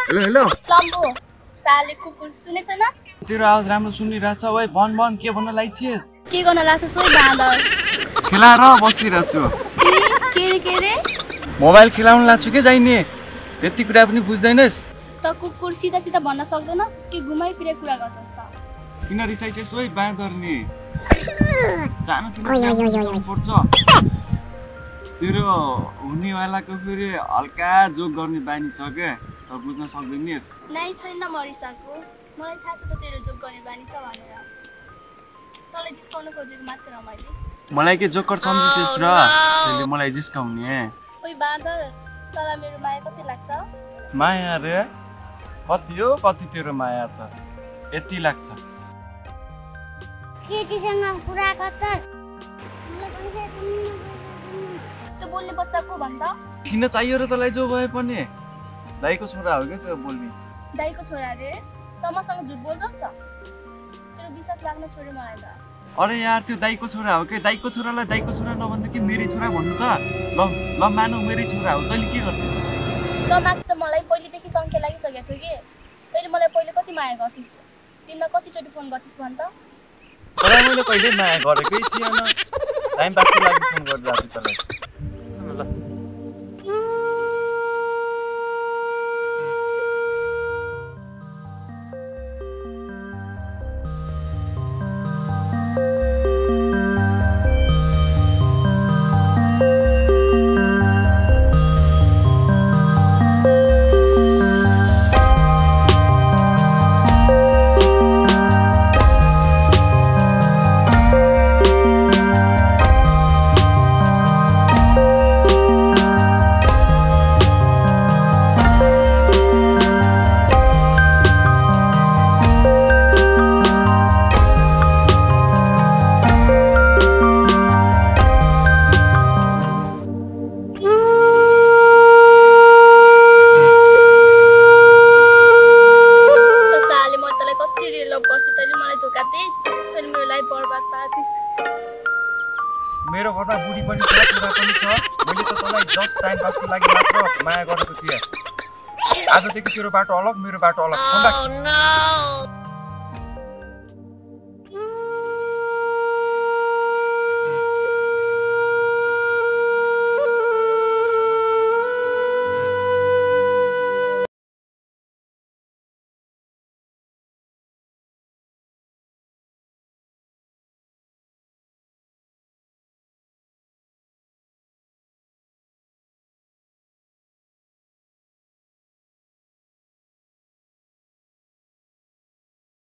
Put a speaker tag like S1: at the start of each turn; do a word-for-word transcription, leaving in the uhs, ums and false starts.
S1: hello hello
S2: लम्बो साले कुकुर सुनेछ न
S1: तेरो आवाज राम्रो सुनिरहेछ ओइ भन भन के भन्न लागिछिस
S2: के गर्न लाग्छ सोही बाँदर
S1: खेला र बसिरहेछु
S2: के रे के रे
S1: मोबाइल खेलाउन लाग्छु के जाइने त्यति कुरा पनि बुझ्दैनस्
S2: त कुकुर सिधा सिधा भन्न सक्दैन कि घुमाइ फिरे कुरा गर्छस् त
S1: किन रिसाइछस् ओइ बाँदर नि जानु किन पर्छ तेरो हुनेवालाको फेरि हल्का जोक गर्ने बानी छ के त बुझ्न सक्दैनस्
S2: नै छैन मरिसाको मलाई थाहा छ त तेरो जोक गर्ने बानी छ भनेर तँलाई जिस्काउन खोजेको मात्र हो मैले
S1: मलाई के जोकर सम्झिछस् र त्यसले मलाई जिस्काउने
S2: ओइ बाँदर तँलाई मेरो माया कति लाग्छ
S1: माया रे कति हो कति तेरो माया त यति लाग्छ
S2: केटीसँग कुरा गर्छस् त्यो बोल्ने बच्चा को भन्छ
S1: किन चाहियो र तँलाई जो भए पनि दाइको छोरा हो क्या त्यो बोल्ने
S2: दाइको छोरा रे तमसँग झुट बोल्छस् त तेरो विश्वास लाग्न छोड्यो मलाई त
S1: अरे यार त्यो दाइको छोरा हो के दाइको छोरालाई दाइको छोरा नभन्नु कि मेरै छोरा भन्नु त ल ल मानौ मेरै छोरा हो तैँले के गर्छस्
S2: त माथि त मलाई पहिलेदेखि सङ्ख्या लागिसकेको थियो कि तैँले मलाई पहिले कति माया गर्थिस् तिमीमा कतिचोटि फोन गर्थिस् भन् त
S1: तँलाई मैले कहिल्यै माया गरेकै थिएन टाइम पासको लागि फोन गरिरहेको थिएँ तँलाई ल मेरो घरमा बुढी पनि छ छोरा पनि छ मैले त तँलाई जस्ट टाइम पासको लागि मात्र माया गरेको थिएँ आजदेखि तेरो बाटो अलग मेरो बाटो अलग